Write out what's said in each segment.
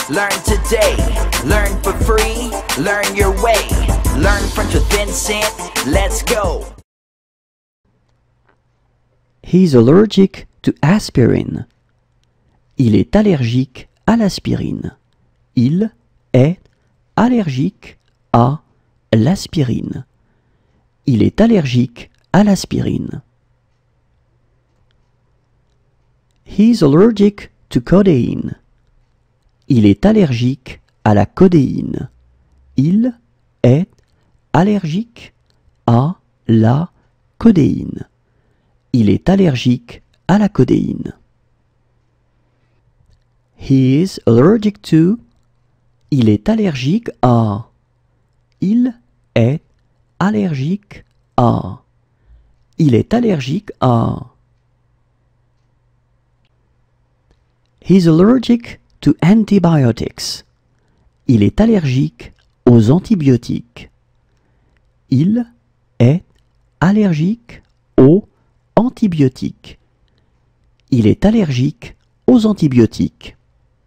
learn today. Learn for free, learn your way. Learn French with Vincent, let's go. He's allergic to aspirin. Il est allergique à l'aspirine. Il est allergique à l'aspirine. Il est allergique à l'aspirine. He's allergic to codeine. Il est allergique à la codéine. Il est allergique à la codéine. Il est allergique à la codéine. He is allergic to. Il est allergique à. Il est allergique à. Il est allergique à. He's allergic to antibiotics. Il est allergique aux antibiotiques. Il est allergique aux antibiotiques. Il est allergique aux antibiotiques.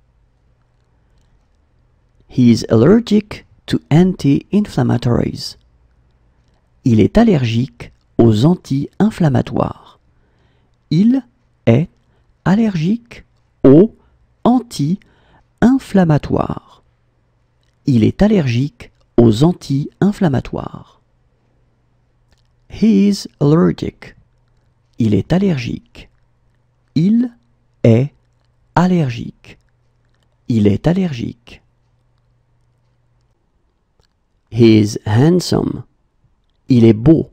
He is allergic to anti-inflammatories. Il est allergique aux anti-inflammatoires. Il est allergique aux anti-inflammatoires. Il est allergique aux anti-inflammatoires. He is allergic. Il est allergique. Il est allergique. Il est allergique. He is handsome. Il est beau.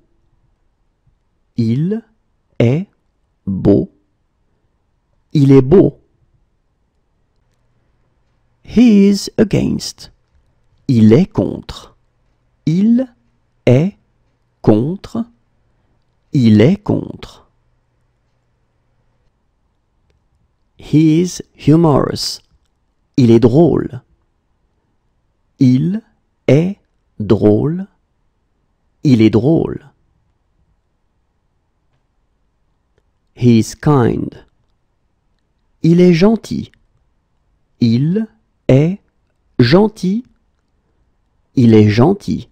Il est beau. Il est beau. He is against. Il est contre. Il est contre. Il est contre. He is humorous. Il est drôle. Il est drôle. Il est drôle. He is kind. Il est gentil. Il est gentil. Il est gentil.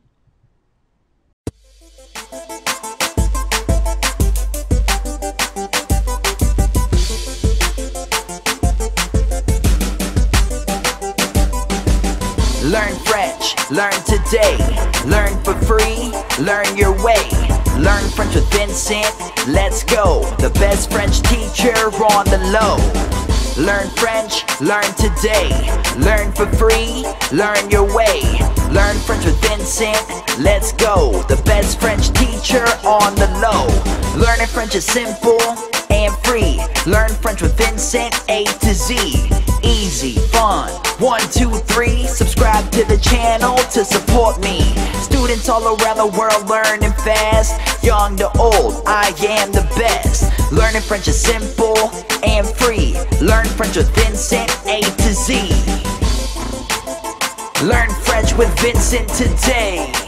Learn French, learn today. Learn for free, learn your way. Learn French with Vincent, let's go. The best French teacher on the low. Learn French, learn today. Learn for free, learn your way. Learn French with Vincent, let's go. The best French teacher on the low. Learning French is simple and free. Learn French with Vincent, A to Z. Easy, fun, 1, 2, 3. Subscribe to the channel to support me. Students all around the world learning fast. Young to old, I am the best. Learning French is simple and free. Learn French with Vincent, A to Z. Learn French with Vincent today.